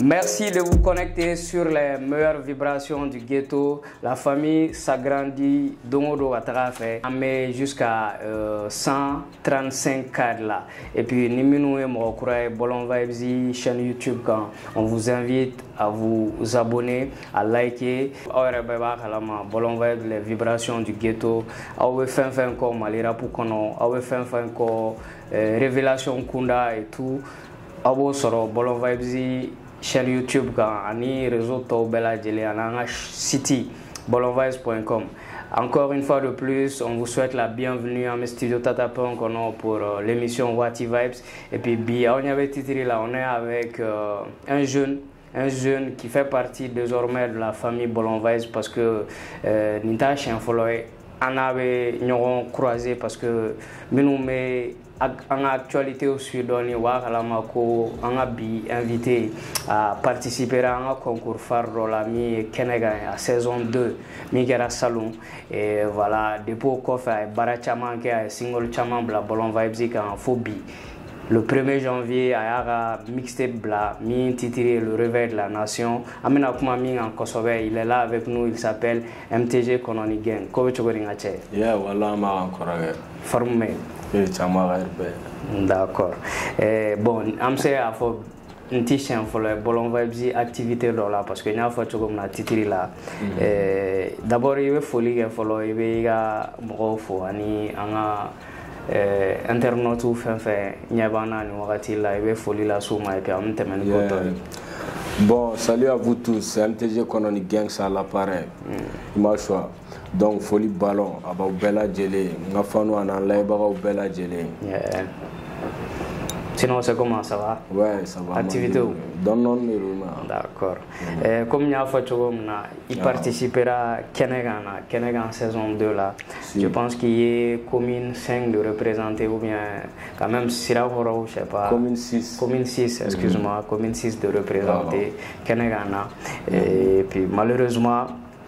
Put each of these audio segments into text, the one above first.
Merci de vous connecter sur les meilleures vibrations du ghetto. La famille s'agrandit d'Ongodo à Tarafé. On met jusqu'à 135 cadres là. Et puis, Niminou et Mokuraï, Bolon Vibes, chaîne YouTube. Quand on vous invite à vous abonner, à liker. Bolon Vibes, les vibrations du ghetto. Awe fin ko Malira Pukono. Awe fin ko Révélation Kunda et tout. Awe soro Bolon Vibes. Chaîne YouTube et réseau Taubela Djele à site bolonvibes.com. Encore une fois de plus, on vous souhaite la bienvenue à mes studios Tatapon pour l'émission Wati Vibes. Et puis, on avait titré là, on est avec un jeune qui fait partie désormais de la famille Bolon Vibes parce que Nita Chien Folloy en avait croisé parce que nous en actualité au Sudan, on a invité à participer à un concours phare de la Kenegan à saison 2, Miguel Salon. Et voilà, depuis qu'on fait Barachaman qui a single Chaman Bla Bolon Vibes en phobie. Le 1er janvier, à mixtape Bla, titré Le Réveil de la Nation. Amena Kumami en Kosovo, il est là avec nous, il s'appelle MTG Kononi Gang. Comment tu veux dire? Yeah, voilà, ma encore. Formé. D'accord. Bon, je sais à faut un petit chien pour le Bolon Vibes activité là parce que n'y a pas de comme la titre là. D'abord il veut folie qu'il faut il veut brofo ani anga internaute ou fait n'y a pas na ni wakati là il veut folie la souma et puis on te mène côté. Bon, salut à vous tous, c'est MTG Kononi Gang ça l'appareil. Ma choix. Donc folie ballon about Bella Djele, nga fanu en live about Bella Djele. Yeah. Sinon c'est comment ça va? Ouais, ça va. Activité où? Non. D'accord. Comme il y a fait il participera à Kenegan saison 2 là. Si. Je pense qu'il y a commune 5 de représenter ou bien quand même Sirakoro, je sais pas. Commune 6. Commune 6, excuse-moi, commune 6 de représenter Kenegan. Et puis malheureusement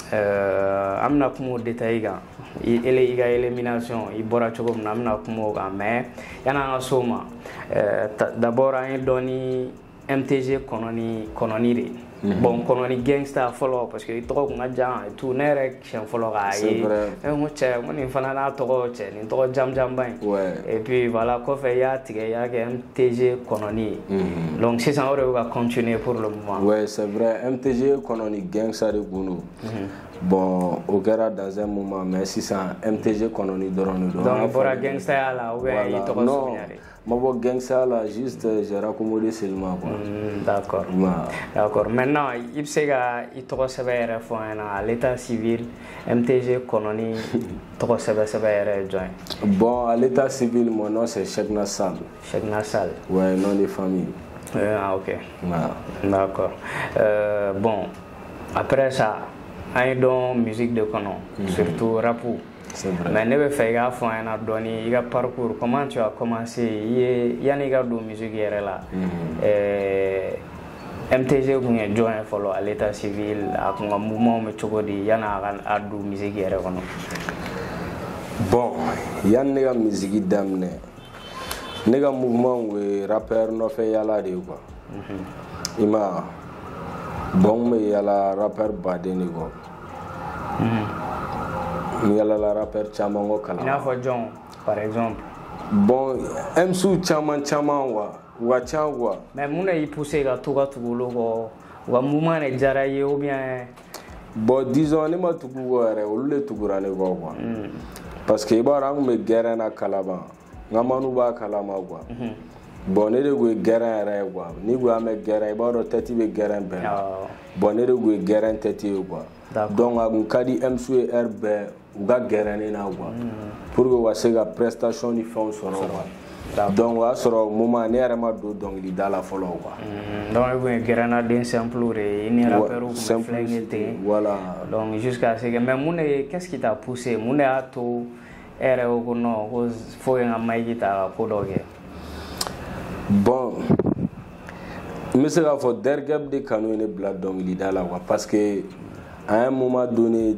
amna kumo détaillé il est élimination il bora chogom amna kumo ga mais yana nga soma d'abord un doni MTG kononi de bon kononi gangsta follow parce que il trop nga jam et tout nerek chien follow ga yi mo che mo ni fana na to che ni to jam bang et puis voilà ko fait ya tige ya MTG kononi donc c'est ça on va continuer pour le moment. Ouais, c'est vrai, MTG kononi gangsta de Gounou. Bon, au gara dans un moment, mais si ça MTG kononi doronu. Donc pour la gangsta là, ouais, il te non, moi gangsta là juste j'ai raccommodé seulement quoi. D'accord. D'accord. Maintenant, il se ga il te recevait à l'état civil MTG kononi te recevait join. Bon, à l'état civil mon nom c'est Cheikh Nassal. Cheikh Nassal. Ouais, nom de famille. Ah OK. D'accord. Bon, après ça un don musique de canon, surtout rapou. Mais ne veux faire un donné, il a parcours. Comment tu as commencé? Il y a une musique là. MTG vous avez joint à l'état civil, à un mouvement mais tu dis il y a une musique bon, il y a une musique d'amener. Il y a un mouvement où rappeur ne fait yala de quoi. Il m'a bon mais il y a la rappeur badeni quoi. Il y a la rappeur Chamango Kala. Il y a John, par exemple. Bon, Msou Chaman wa. Mais mon est poussé à tout logo. Ou un mouvement est jaraye ou bien. Bon, disons, il m'a tout gouverné, ou le tout gouverné quoi. Parce que il va me guérir à Calaban. Namanuba Kalama quoi. Bon, il est guérir quoi. Ni vous avez guérir, il va tête de guérir. Bon, il est guérir tête quoi. Donc, on a dit MSU et RB, on a gagné pour que vous ayez la prestation de fonds. Donc, on a un moment où il est dans la folie. Donc, vous avez gagné un simple il y a un rappeur qui voilà. Donc, jusqu'à ce que. Mais qu'est-ce qui t'a poussé? Mon est à tout. Bon, je sais qu'il faut derrière des canons et blagues donc il est dans la voie parce que à un moment donné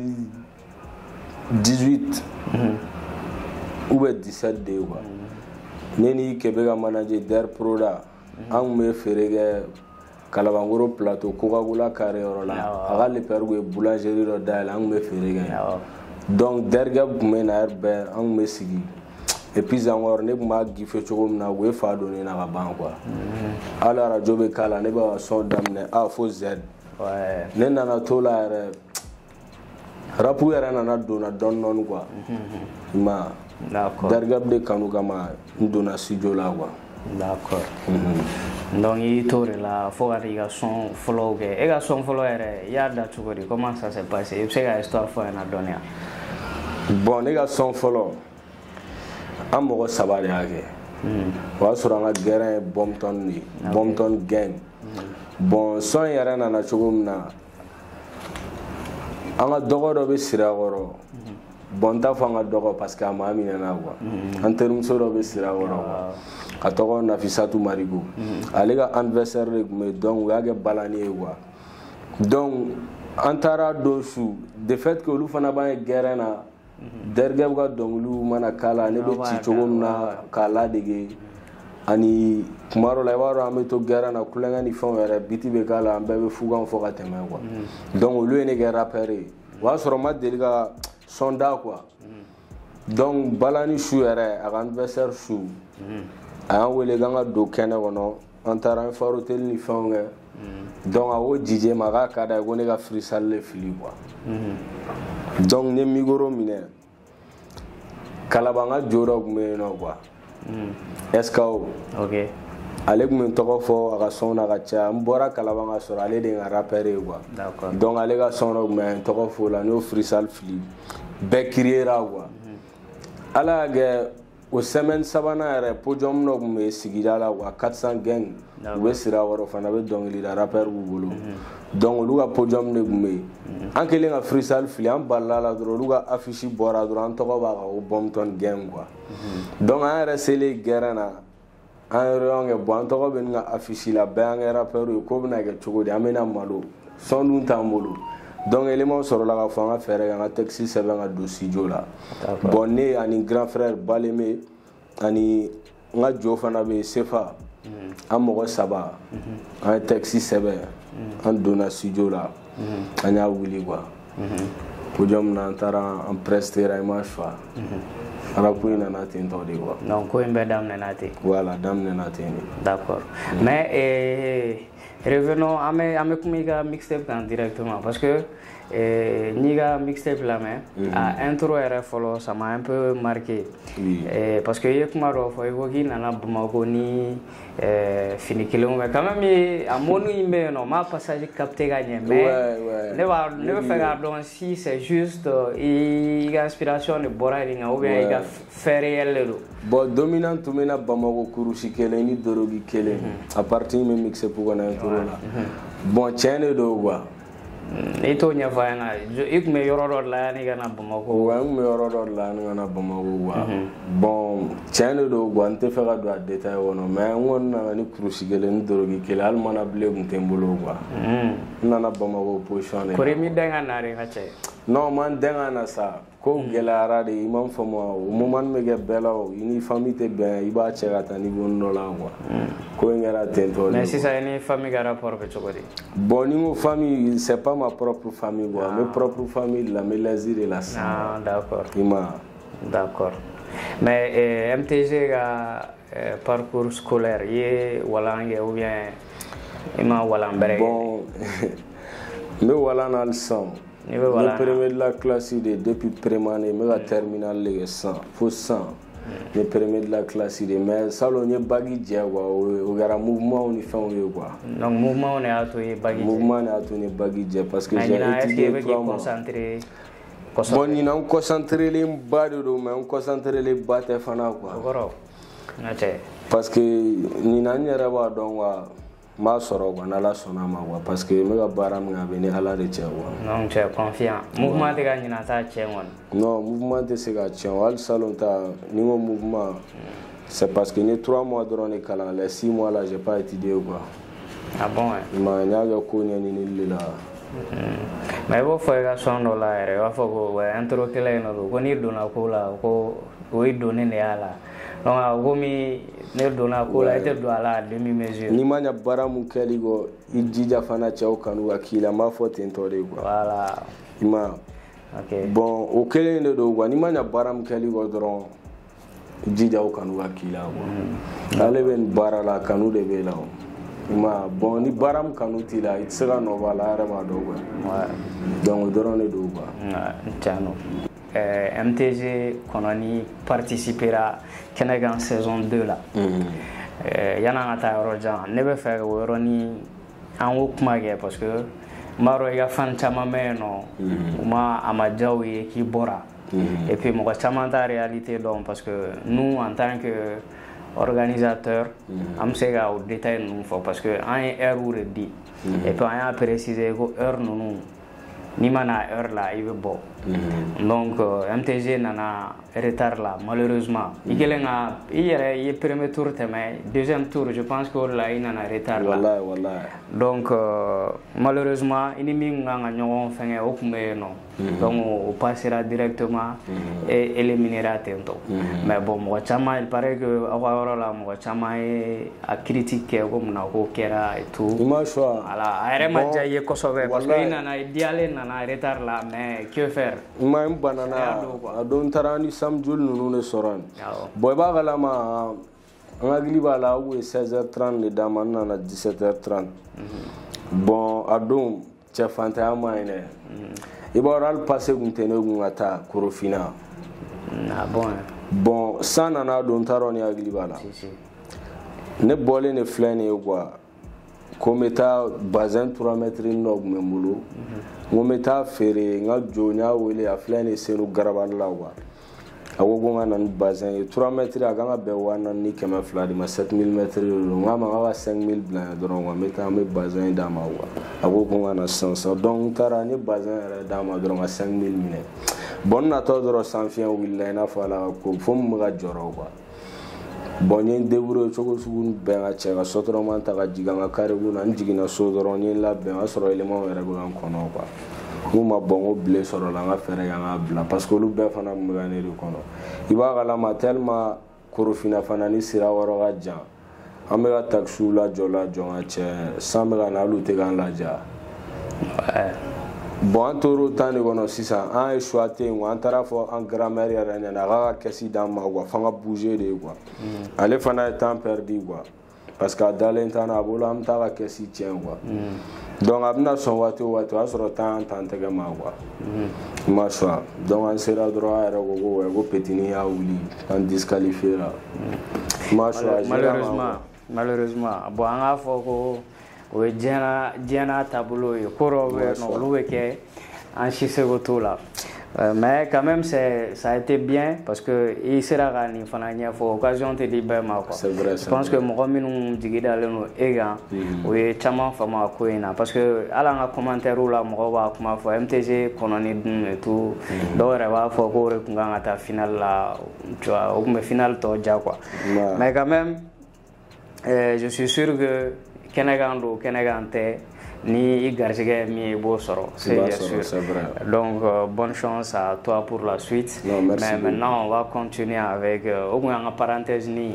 2018 ou 17 de quoi neni Québec manager der proda an me ferege Kalabangoro plateau Coca-Cola carré yɔrɔ la a ka le père ye boulangerie dɔ dayɛlɛ an kun bɛ feere kɛ donc dergɛ kun bɛ na heure bɛɛ an kun bɛ sigi et puis encore ne kun b'a giffe cogo min na u ye fa don ne na ka ban quoi hali radio bɛ k'a la ne bɛ ka son daminɛ A fo Z ne nana to la yɛrɛ rap yɛrɛ nana donna dɔɔni quoi ma dergɛ de kanu kama n donna studio la quoi. D'accord. Donc il tourne là, faut que les son follow que et les son follow il y a d'autres choses. Comment ça s'est passé? C'est une histoire faut en donner. Bon, les son follow. Am mo sabari ake. Wa suranga guerre Bompton gang. Bon, son yara na chugum na. Anga dogo do be sira goro. Bon ta fanga dogo parce que ama amina na quoi. En termes so do be sira goro. A tɔgɔ Nafisatu Marigo ale ka anniversaire de kun bɛ donc u y'a kɛ balani ye quoi donc an taara don su de fait que olu fana b'an ye gɛrɛn na dergɛ ka dɔnkiliw mana k'a la ne bɛ ci cogo min na k'a ladege ani kuma dɔ la i b'a dɔn an bɛ to gɛrɛn na kulonkɛ ni fɛnw yɛrɛ biti bɛ k'a la an bɛɛ bɛ fugan fɔ ka tɛmɛ quoi donc olu ye ne kɛ rappeur ye o y'a sɔrɔ n ma deli ka son da quoi donc balani su yɛrɛ a ka anniversaire su a y'an wele k'an ka don kɛnɛ kɔnɔ an taara an faro teli ni fɛnw kɛ donc a ko DJ ma k'a ka d'a ye ko ne ka freestyle le fili quoi donc n ye micro minɛ Kalaban ka jo dɔ tun bɛ yen nɔ quoi SKO ale tun bɛ n tɔgɔ fɔ a ka son na ka caya n bɔra Kalaban ka sɔrɔ ale de ye n ka rappeur ye quoi donc ale ka son dɔ tun bɛ yen n tɔgɔ fɔ o la n y'o freestyle fili bɛɛ criera quoi ala y'a kɛ o semaine sabanan yɛrɛ podium dɔ tun bɛ sigida la quoi 400 gang u bɛ sira wɔrɔ fana bɛ dɔnkilida rappeur b'u bolo donc olu ka podium de tun bɛ yen an kɛlen ka freestyle fili an balila la dɔrɔn olu ka affiche bɔra dɔrɔn an tɔgɔ b'a kan ko Bompton gang quoi donc an yɛrɛ selen gɛrɛn na an ye réunion kɛ bon an tɔgɔ bɛ nin ka affiche la bɛɛ y'an kɛ rappeur ye ko bɛna kɛ cogo di an bɛna malo son dun t'an bolo donc élément sɔrɔla ka fɔ an ka fɛɛrɛ kɛ an ka texte sɛbɛn ka don studio la bon ne ani grand frère Baleme ani n ka jo fana bɛ Sefa an mɔgɔ 3 an ye texte sɛbɛn an donna studio la an y'a wuli quoi podium na an taara an prestera image fa rap in nana ten tɔ de quoi donc ko in bɛɛ daminɛna ten voilà daminɛna ten de d'accord mais revenons à mes mixtape directement parce que Niga mixtape la main à intro RF ça m'a un peu marqué parce que hier kuma ro fo evoki nana Bamako ni fini kelen mais quand même à mon numéro non ma passage capté gagné mais ne va faire donc si c'est juste il inspiration de Boraringa ou bien il a fait réel bon dominant tout mena Bamako kurusi kelen ni dorogi kelen à partir de mixtape pour na intro là bon chaîne do quoi Itu nya fana ik me yoro la ni kana Bamako wa me yoro la ni kana Bamako wa bon chaîne do gwante fe ga do détail wono mais ngon na ni kurusi gele ni dorogi kele al mana ble mu tembolo wa nana Bamako position ko remi denga na re ngache non man denga na sa ko gele arade imam famo o moment me ge belaw ini famille te ben iba chega tani bonno la wa ko ngara tento mais si ça ni famille ga rapport be chokori bon ni mo famille c'est pas ma propre famille quoi mes propres famille la mélazir et la sang ah d'accord ima d'accord mais MTG ga parcours scolaire ye walange ou bien ima walambere bon me walana al sang le premier de la classe depuis primaire me la terminale les 100 faut 100 le premier de la classe mais salon ni bagi dia quoi o gara mouvement ni fait quoi donc mouvement on est à tout bagi mouvement est à tout ni bagi dia parce que j'ai étudié 3 mois concentré bon ni on concentré les bas de mais on concentré les batte fana quoi parce que ni nani raba donc ma soro ko na la sona ma wa parce que me ga baram nga be ni ala de che wa non tu es confiant mouvement te ga ni na ta che won non mouvement te se ga che wal salon ta ni mo mouvement c'est parce que ni 3 mois durant les calendriers les 6 mois là j'ai pas étudié quoi ah bon ma nya ga ko ni ni la mais bo fo ga son do la re wa fo ko intro kele no ko ni do na ko la ko o do ne ala donc komi ne donna ko la ite do ala demi mesure ni ma ɲa baara mun kɛli kɔ i jija fana cɛw kanu ka k'i la n b'a fɔ ten tɔ de quoi voilà i ma ok bon o kelen de do quoi ni ma ɲa baara mun kɛli kɔ dɔrɔn jija o kanu ka k'i la quoi ale bɛ nin baara la kanu de b'e la o i ma bon ni baara mun kanu t'i la i tɛ se ka nɔ bɔ a la a yɛrɛ b'a dɔn quoi donc o dɔrɔn de do quoi tiɲɛ MTG kɔnɔni participera kɛnɛ saison 2 la yan'an ka taa yɔrɔ jan ne bɛ fɛ o yɔrɔni an ko kuma kɛ parce que n b'a dɔn i ka fan caman bɛ yen nɔ a ma diya u ye k'i bɔra et puis mɔgɔ caman t'a réalité dɔn parce que nous en tant que organisateur an bɛ se ka o détail ninnu fɔ parce que an ye heure de di et puis an y'a préciser ko heure ninnu n'i ma na heure la i bɛ bɔ donc MTG nana retard là malheureusement i kɛlen ka i yɛrɛ i ye premier tour tɛmɛ deuxième tour je pense que o de la i nana retard là donc malheureusement i ni min kan ka ɲɔgɔn fɛngɛ o tun bɛ yen nɔ donc o passera directement et éliminera ten tɔ mais bon mɔgɔ caman il paraît que aw ka yɔrɔ la mɔgɔ caman ye a critique kɛ ko munna k'o kɛra et tout voilà a yɛrɛ ma diya i ye kosɛbɛ parce que i nana i diyalen nana retard là mais que faire ma n banana a don taara ni samjul ninnu de sɔrɔ yen bon i b'a kalama an hakili b'a la aw ye 16h30 de d'a ma n nana 17h30 bon a don cɛfantanya ma ɲi dɛ i b'a dɔn hali pase kun tɛ ne kun ka taa Korofina bon san nana don t'a dɔn ni hakili b'a la ne bɔlen de filɛ nin ye quoi ko n bɛ taa bazin 3 mètres dɔ kun bɛ n bolo n ko n bɛ taa feere n ka jo n y'a wele a filɛ nin ye Senu Garabali la quoi a ko ko n ka na ni bazin ye 3 mètres a kan ka bɛn 4400 de ma 7000 mètres de don n k'a ma n k'a ka 5000 bila n ye dɔrɔn quoi n bɛ taa n bɛ bazin d'a ma quoi a ko ko n ka na sisan donc n taara n ye bazin yɛrɛ d'a ma dɔrɔn ka 5000 minɛ bon n natɔ dɔrɔn sanfiɲɛ wulila i n'a fɔ ala ka ko fo n bɛ ka jɔrɔ quoi bon n ye n débrouillé cogo sugu bɛɛ ka cɛ ka sotrama ta ka jigin an ka carré na n jiginna so dɔrɔn n ye n labɛn o y'a sɔrɔ élément yɛrɛ bɛ ka n kɔnɔ quoi n ko ma bɔn n ko bile sɔrɔ la n ka fɛɛrɛ kɛ an k'a bila parce que olu bɛɛ fana tun bɛ ka ne de kɔnɔ i b'a kalama tellement Korofina fana ni sira wɔrɔ ka jan an bɛ ka taxiw lajɔ ka cɛ san bɛ ka na hali u tɛ k'an ladiya bon an tor'o temps de kɔnɔ sisan an ye choix tɛ yen an taara fɔ an grand-mère yɛrɛ ɲɛna a k'a ka kɛsi d'an ma quoi f'an ka bouger de quoi ale fana ye temps perdu quoi parce que a dalen t'an na a bolo an bɛ taa ka kɛsi tiɲɛ quoi donc a bɛna sɔn waati o waati o y'a sɔrɔ temps t'an tɛgɛ ma quoi i ma choix donc an sera dɔrɔn an yɛrɛ ko ko ouais ko petini y'a wuli an disqualifié la i ma choix malheureusement bon an k'a fɔ ko o ye diɲɛ n'a taabolo ye ko dɔw bɛ yen nɔ olu bɛ kɛ an si seko t'o la mais quand même ça a été bien parce que i sera ka nin fana ɲɛfɔ occasion tɛ di bɛɛ ma quoi je pense que mɔgɔ minnu jigi dalen don e kan o ye caman faamu ko in na parce que hali an ka commentaire la mɔgɔw b'a kuma fɔ MTG kɔnɔni dun et tout dɔw yɛrɛ b'a fɔ k'o de tun kan ka taa finale la tu vois o tun bɛ finale tɔ ja quoi mais quand même je suis sûr que kɛnɛkan don kɛnɛkan tɛ ni i garisɛgɛ min ye i b'o sɔrɔ c'est bien sûr donc bonne chance à toi pour la suite mais maintenant on va continuer avec o kun y'an ka parenthèse ni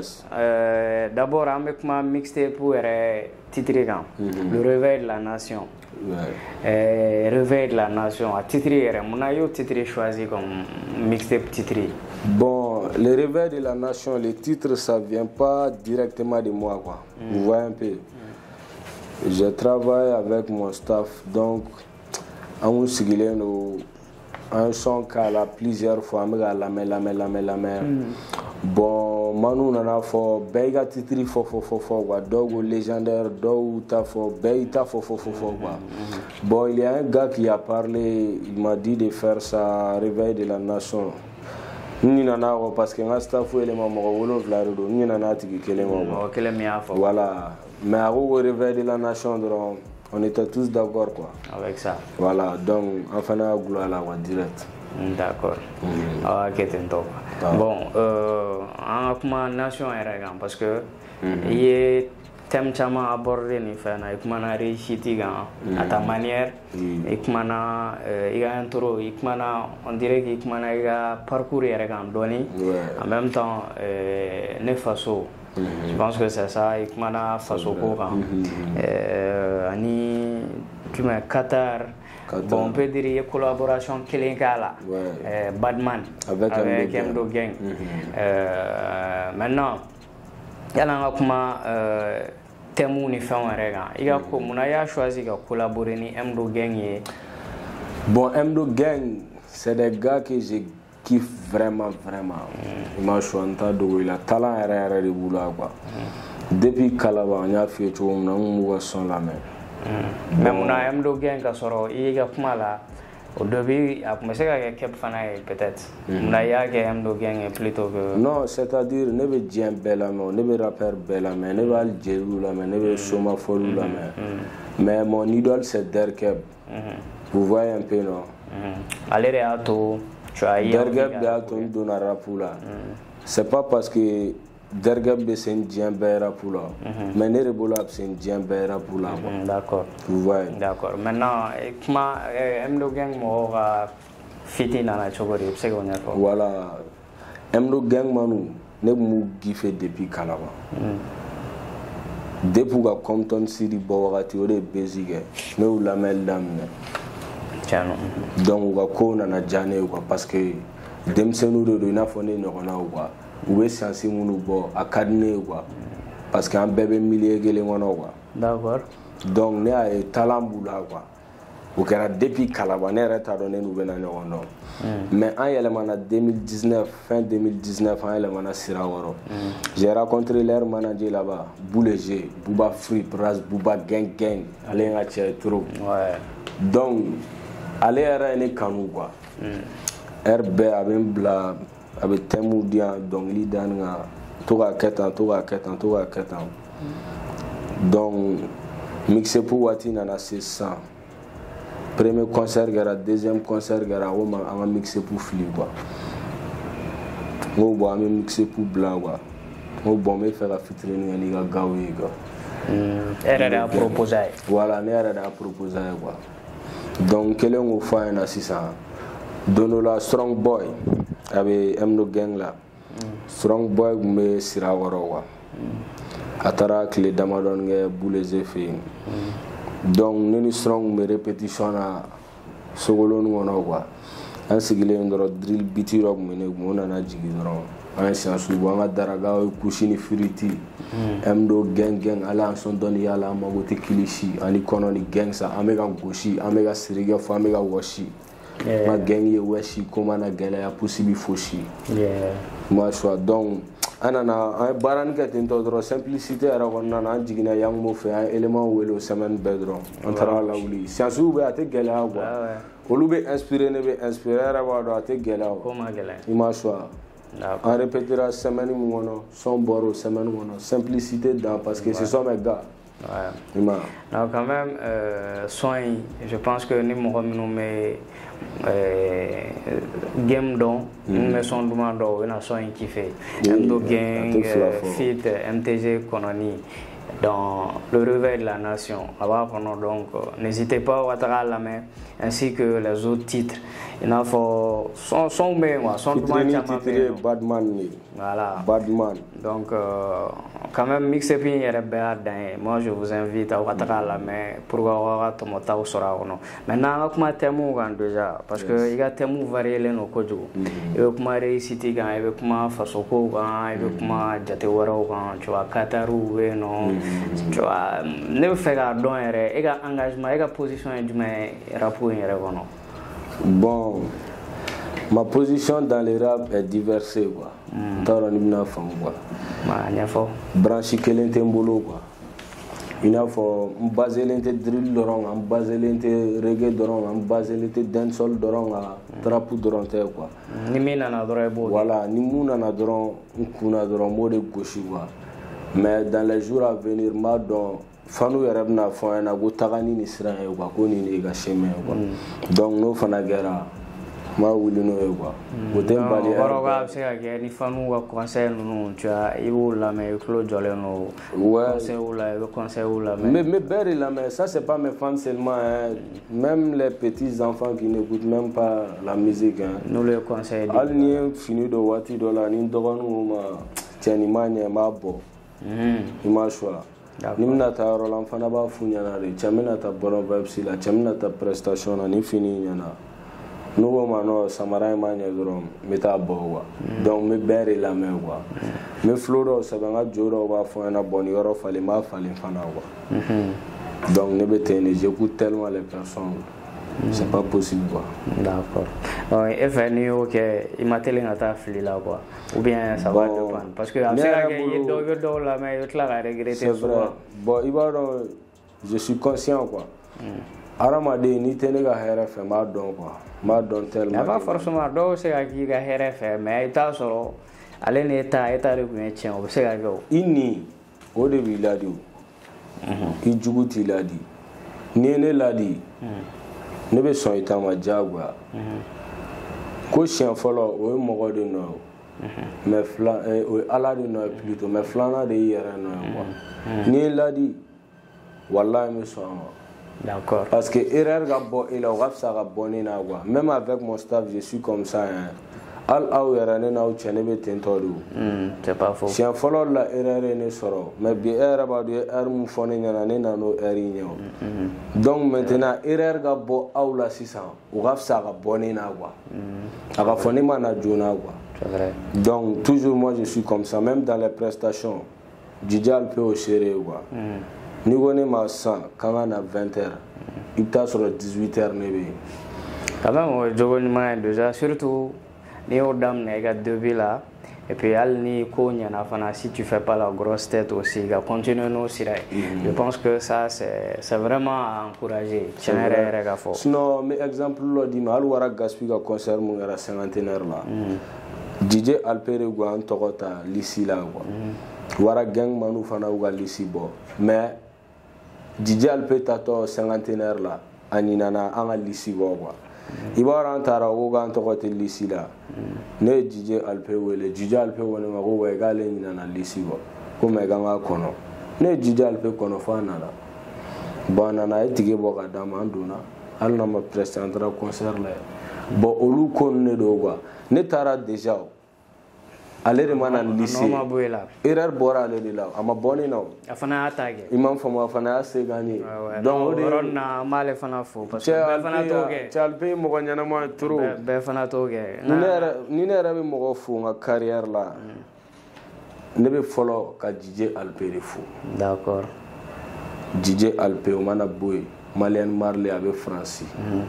d'abord an bɛ kuma mixtape yɛrɛ titre kan le réveil de la nation réveil de la nation a titre yɛrɛ munna y'o titre choisi comme mixtape titre bon le réveil de la nation le titre ça vient pas directement de moi quoi vous voyez un peu je travaille avec mon staff donc an sigilen don an son k'a la plusieurs fois an bɛ ka lamɛn bon manu nana fɔ bɛɛ y'i ka titiri fɔ quoi dɔw ko légendaire dɔw ta fɔ bɛɛ y'i ta fɔ quoi bon il y a un gars qui a parlé il m'a dit de faire ça réveil de la nation n ɲinana kɔ parce que n ka staff yɛlɛma mɔgɔ 7 de don n ɲinana a tigi kelen kɔ mɔgɔ kelen min y'a fɔ voilà mais à ko réveil de la nation dɔrɔn on était tous d'accord quoi avec ça voilà donc an fana y'a gulɔ a la quoi direct d'accord awa kɛ ten tɔ bon an ka kuma nation yɛrɛ kan parce que i ye thème chama abordé ni fana ikmana réussite à ta manière ikmana iga intro ikmana on dirait que ikmana iga parcours yere kan doni en même temps ne faso je pense que c'est ça ikmana faso ko kan ani tu me Qatar. Bon, on peut dire collaboration Kelenkala, Badman avec Mdo Gang. Maintenant, il y a un thème où nous faisons un il y a choisi de collaborer avec Mdo Gang. Bon, Mdo Gang, c'est des gars que je kiffe vraiment. Il m'a choisi de la talent de boulot. Depuis Calabar, on a fait tout le monde son la main. Mais mon Mdo Gang ka soro i ga kuma la au début a commencé à kep fana peut-être mon ya ke Mdo Gang plutôt que non, c'est-à-dire ne be dien bela mais ne be rapper bela mais ne va algérie la mais ne be soma folu la mais mon idole c'est Derkeb. Vous voyez un peu non aller à tout tu as Derkeb de aton dona rapula c'est pas parce que Derkeb c'est un dien bela pula mais ne rebola c'est un dien bela pula d'accord vous voyez d'accord maintenant comment Mdo Gang mo fitina na chogori c'est qu'on a voilà Mdo Gang manu ne mu gife depuis Calabar depuis que Compton City bawagati ode bezige ne u lamel damne tiano donc ga ko na jane quoi parce que demsenu do ina fone nyokona quoi ou est censé munu bo akadne quoi parce qu'un bébé millier gele ngono quoi d'accord donc ne a talent bula quoi ou kera depuis Calabar ne reta donné nous bena nyono mais en yelemana 2019 fin 2019 en yelemana Siraworo j'ai rencontré leur manager là-bas Bouleger Bouba Free Pras Bouba Gang allez nga trop donc aller era ne kanu quoi RB avec bla avec temu dia donc li dan nga to ga ketan donc mixé pour wati na 600 premier concert gara deuxième concert gara o ma anga mixé pour fli quoi ngo bo am mixé pour blanc quoi ngo bo me faire la vitrine ni ga gawi quoi era a proposer voilà ne era a proposer quoi donc quel on fait na 600 Donola Strong Boy avec Mdo Gang là Strong Boy me Siraworo wa atara clé damadon nge Bouleger fe donc nini Strong me répétition na sogolo ngono quoi an sigile ndoro drill biti rock me ne mo na jigi doro an siansu bo nga daraga o kushini firiti Mdo Gang ala son doni yala magoti kilishi ani kono ni gang sa amega goshi amega siriga fo amega washi ma gang ye washi comment na gala ya possible foshi moi soit donc anana baran ka tinto dro simplicité ara wonna na jigina yang mo fe élément welo semaine bedron on tara la wuli siasu be ate gala quoi olu be inspiré ne be inspiré ara wa do ate gala comment gala moi soit on répétera semaine mono son boro semaine mono simplicité dans parce que ce sont mes gars non quand même soin je pense que ni mo nommé game don me son demando na soin qui fait Mdo Gang fit MTG Kononi dans le réveil de la nation là-bas donc n'hésitez pas à la main ainsi que les autres titres il a faut son mais moi son Badman voilà Badman donc quand même mixer puis moi je vous invite à la main pour voir comment ta sera non maintenant comment thème déjà parce que il y a thème varié les no kojo et comment réussite quand et comment fasoko quand et comment jate waro quand tu vois Kataru non tu vois ne faire don et engagement et position du mais rapport non. Bon, ma position dans le rap est diversifiée quoi. Tara ni bina fam quoi. Ma nya fo. Branche kelente mbolo quoi. Ina fo basé lente drill doron, am basé lente reggae doron, am basé lente dancehall doron, trap doron te quoi. Ni mina na doron bo. Voilà, ni muna na doron, kuna doron mode gauche quoi. Mais dans les jours à venir, ma don fanu yarabna fo na go tagani ni sira e quoi ko ni ga chemin quoi. Donc no fana gera ma wuli n'o ye quoi o tɛ n bali yɔrɔ ka bɛ se ka kɛ ni faniw ka conseil ninnu tu vois i b'o lamɛn i tulo jɔlen don conseils la i bɛ conseils lamɛn mais bɛɛ de lamɛn ça c'est pas mes fans seulement hein. Même les petits enfants qui n'écoutent même pas la musique hein. Nous les conseils hali ni ye fini dɔ waati dɔ la ni n dɔgɔninw ma tiɲɛ nin ma ɲɛ n b'a bɔ i ma choix ni n bɛna taa yɔrɔ la n fana b'a f'u ɲɛna de cɛ n bɛna taa Bono Vibes la cɛ n bɛna taa prestation na ni fini ɲɛna n'u ko ma non samara in ma ɲɛ dɔrɔn n bɛ taa bɔ quoi donc n bɛ bɛɛ de lamɛn quoi n bɛ flow dɔw sɛbɛn n ka jo dɔw b'a fɔ n ɲɛna bon nin yɔrɔ falen n b'a falen fana quoi donc ne bɛ ten de j'écoute tellement les personnes c'est pas possible quoi. D'accord. Et fait ni o que i ma télé ngata fili la quoi ou bien ça va dépendre parce que après la il do la mais il la regretter souvent. Bon i b'a dɔn je suis conscient quoi. Adamaden ni tɛ ne ka hɛrɛ fɛ n b'a dɔn quoi n b'a dɔn tellement. Pas forcément dɔw bɛ se ka k'i ka hɛrɛ fɛ mais i t'a sɔrɔ ale ni ta de tun ye tiɲɛ o bɛ se ka kɛ o. I ni o de b'i ladi o i jugu t'i ladi n'i ye ne ladi ne bɛ sɔn i ta ma diyagoya ko siɲɛ fɔlɔ o ye mɔgɔ de nɔ ye mais o ye Ala de nɔ ye plutôt mais filanan de y'i yɛrɛ nɔ ye quoi n'i ye ladi walahi n bɛ sɔn a ma. D'accord. Parce que erreur ka bɔ e la o ka fisa ka bɔ ne na quoi même avec mon staff je suis comme ça hein. Hali aw yɛrɛ ne n'aw cɛ ne bɛ ten tɔ de o. C'est pas faux. Siɲɛ fɔlɔ la erreur ye ne sɔrɔ mais bi e yɛrɛ b'a dɔn e ye heure min fɔ ne ɲɛna ne nan'o heure ɲɛ o. Donc maintenant erreur ka bɔ aw la sisan o ka fisa ka bɔ ne na quoi a ka fɔ ne ma na joona quoi. C'est vrai. Donc toujours moi je suis comme ça même dans les prestations DJ Alpé o seere quoi. Ni ko ne ma san k'an ka na 20h i bɛ taa sɔrɔ 18h ne bɛ yen. Quand même o jogo ɲuman ye déjà surtout ni y'o daminɛ i ka début la et puis hali ni ko ɲɛna fana si tu fais pas la grosse tête aussi ka continuer n'o sira ye. Je pense que ça c'est vraiment à encourager tiɲɛ yɛrɛ ka fɔ. Sinon n bɛ exemple dɔ d'i ma hali Wara Gaspi ka concert mun kɛra cinquantenaire la DJ Alpé de ko an tɔgɔ ta lisi la quoi. Wara gang manu fana y'u ka lisi bɔ mais DJ Alpé tatɔ cinquantenaire la a ɲinana an ka lisi bɔ quoi. I b'a dɔn an taara ko k'an tɔgɔ tɛ lisi la ne ye DJ Alpé wele DJ Alpé ko ne ma ko ouais k'ale ɲinana lisi bɔ ko mais k'an ka kɔnɔ ne ye DJ Alpé kɔnɔ fo a nana bon a nana a ye tike bɔ ka d'a ma an donna hali n'a ma prester an taara concert la yen bon olu ko ninnu de don quoi ne taara déjà ale de ma na ni lisi ye erreur bɔra ale de la a ma bɔ ne na o a fana y'a ta kɛ i m'a faamu a fana y'a se k'an ye donc o de yɔrɔ nin na an b'ale fana fo parce que bɛɛ fana t'o kɛ Cɛ Alpé ye mɔgɔ ɲɛnama ye trop bɛɛ fana t'o kɛ ni ne yɛrɛ bɛ mɔgɔ fo n ka carrière la ne bɛ fɔlɔ ka DJ Alpé de fo d'accord DJ Alpé o mana bɔ yen Malien Marley a bɛ Faransi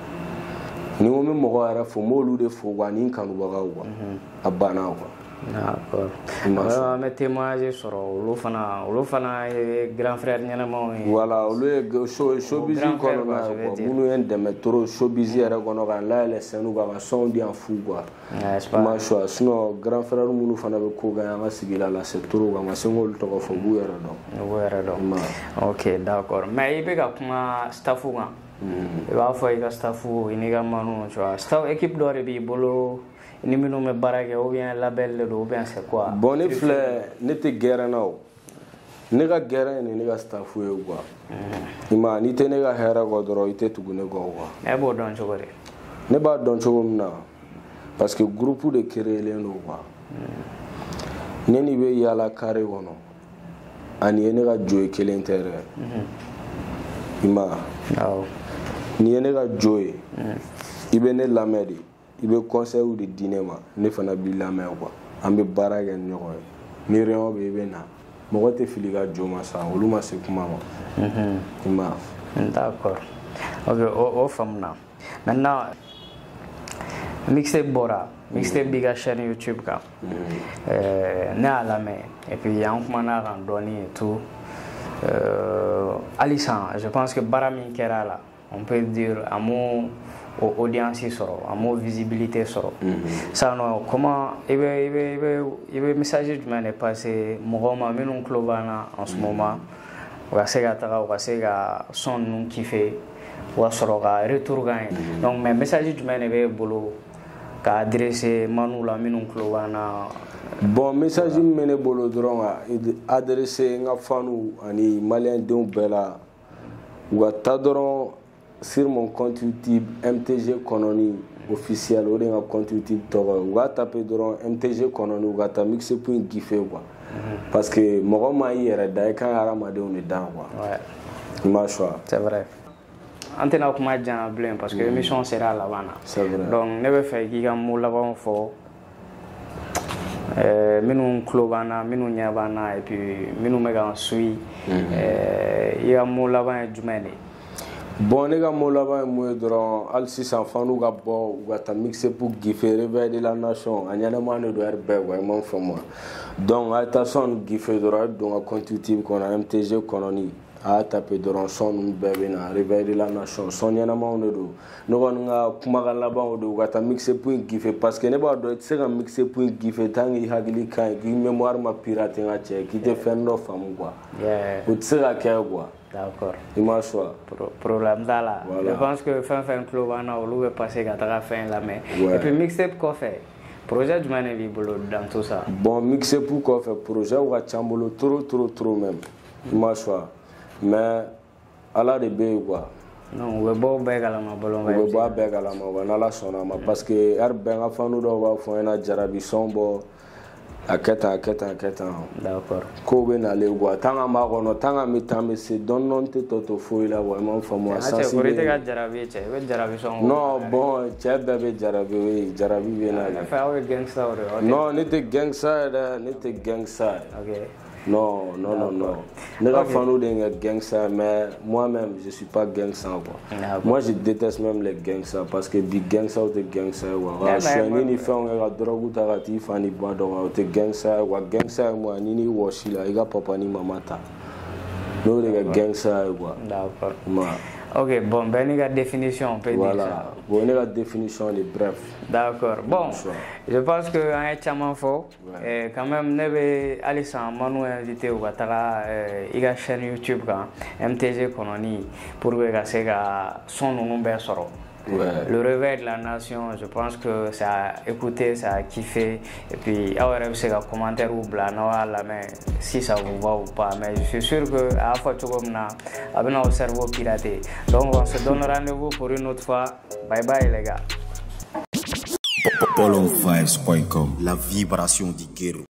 ni ko n bɛ mɔgɔ yɛrɛ fo n b'olu de fo quoi ani n kanubagaw quoi a banna quoi. D'accord. An bɛ témoignage sɔrɔ olu fana ye grand frère ɲɛnamaw ye. Voilà olu ye showbiz kɔnɔna ye quoi minnu ye n dɛmɛ trop showbiz yɛrɛ kɔnɔ ka n layɛlɛ scène kan ka son di yan fu quoi. Ma choix sinon grand frère minnu fana bɛ ko kɛ an ka sigida la c'est trop kan ma se k'olu tɔgɔ fɔ u b'u yɛrɛ dɔn. U b'u yɛrɛ dɔn. Ok d'accord mais i bɛ ka kuma staff kan. I b'a fɔ i ka staff i n'i ka manu tu vois staff équipe dɔ de b'i bolo. Ni minnu bɛ baara kɛ ou bien label de don ou bien c'est quoi. Bon ne filɛ ne tɛ gɛrɛ na o ne ka gɛrɛ ni ne ka staff ye quoi i ma n'i tɛ ne ka hɛrɛ kɔ dɔrɔn i tɛ tugu ne kɔ quoi. E b'o dɔn cogo di. Ne b'a dɔn cogo min na parce que groupe de créelen don quoi ne ni bɛ yaala carré kɔnɔ ani ye ne ka jo ye kelen tɛ dɛ i ma ni ye ne ka jo ye i bɛ ne lamɛn de i bɛ conseil de di ne ma ne fana b'i lamɛn quoi an bɛ baara kɛ ni ɲɔgɔn ye ni réunion bɛ i bɛ na mɔgɔ tɛ fili ka jo ma sa olu ma se kuma ma i ma. D'accord ok o faamuna maintenant mixtape bɔra mixtape b'i ka chaîne YouTube kan ne y'a lamɛn et puis an kumana kan dɔɔni et tout hali sisan je pense que baara min kɛra la on peut dire a m'o audience sɔrɔ a m'o visibilité sɔrɔ sinon comment i bɛ message jumɛn de passer mɔgɔw ma minnu tulo b'an na en ce moment u ka se ka taga u ka se ka son ninnu kiffer u ka sɔrɔ ka retour k'an ye donc mais message jumɛn de b'e bolo Ka adresser Manu la minnu tulo b'an na. Bon message min bɛ ne bolo dɔrɔn ka adresser n ka fanu ani maliyɛn denw bɛɛ la u ka taa dɔrɔn sur mon compte YouTube MTG Kononi officiel o de ye n ka compte YouTube tɔgɔ ye u ka taper dɔrɔn MTG Kononi u ka taa mixer.gif quoi parce que mɔgɔ ma i yɛrɛ da i kan ka hadamadenw de da quoi i m'a choix. C'est vrai. An tɛna kuma jan bilen parce que émission sera laban na. C'est vrai. Donc ne bɛ fɛ k'i ka mot labanw fɔ minnu tulo b'an na minnu ɲɛ b'an na et puis minnu bɛ k'an suit i ka mot laban ye jumɛn de ye? Bon ne ka mot laban ye mun ye dɔrɔn hali sisan fanu ka bɔ u ka taa mixer.gif réveil de la nation a ɲɛnɛma de don heure bɛɛ quoi i m'a faamu donc a ye taa son gif dɔrɔn a ye don n ka compte YouTube kɔnɔ MTG Kononi a y'a taper dɔrɔn son ninnu bɛɛ bɛ na réveil de la nation son ɲɛnɛmaw de don ne kɔni ka kumakan labanw de u ka taa mixer.gif parce que ne b'a dɔn i tɛ se ka mixer.gif tant que i hakili ka ɲi k'i mémoire ma pirater n ka cɛ k'i tɛ fɛn dɔ faamu quoi o tɛ se ka kɛ quoi. D'accord. I m'a choix. Problème t'a la. Voilà. Je pense que fɛn tulo b'an na olu bɛ passer ka taga fɛn lamɛn. Et puis mixtape kɔfɛ projet jumɛn de b'i bolo dans tout ça? Bon mixtape kɔfɛ projet ka ca n bolo trop même i m'a choix mais ala de bɛ yen quoi. Non u bɛ bɔ bɛɛ kalama bolo. U bɛ bɔ a bɛɛ kalama quoi n'ala sɔnna ma parce que heure bɛɛ n ka fanu dɔw b'a fɔ n ɲɛna jarabi son bɔ a kɛ tan. D'accord. Ko bɛ nalen quoi tant que n b'a kɔnɔ tant que n bɛ taa n bɛ se dɔɔni tɛ tɔ foyi la quoi i m'a faamu. Cɛ kori i tɛ ka jarabi cɛ i bɛ jarabi sɔn. Non bon cɛ bɛɛ bɛ jarabi bɛ na. Fɛ aw ye gangsta o de. Non ne tɛ gangsta ye dɛ ne tɛ gangsta ye. Ok. Non. Ne ka fanu de ye gangsta mais moi-même je suis pas gangsta quoi. Moi je déteste même les gangsters parce que bi gangsta o tɛ gangsta ye quoi. Ka sonyani ni fɛnw kɛ ka drogue ta ka t'i fa ni ba dɔn o tɛ gangsta ye quoi. Gangsta ye moi ni wɔsi la i ka papa ni mama ta n'o de kɛ gangsta ye quoi. D'accord. Ok, bon, ben, il y a une définition, on peut dire ça. Bon, il y a une définition de bref. D'accord. Bon, je pense que en étant fort, quand même, ne vais aller sans Manu invité au Gatara, il y a une chaîne YouTube, MTG Kononi, pour que son nom soit soro. Le réveil de la nation, je pense que ça a écouté, ça a kiffé. Et puis, avoir aussi un commentaire ou blanc, mais si ça vous va ou pas. Mais je suis sûr que à la fois, tu as un cerveau piraté. Donc, on se donne rendez-vous pour une autre fois. Bye bye, les gars. Polonvibes.com, la vibration du guerre.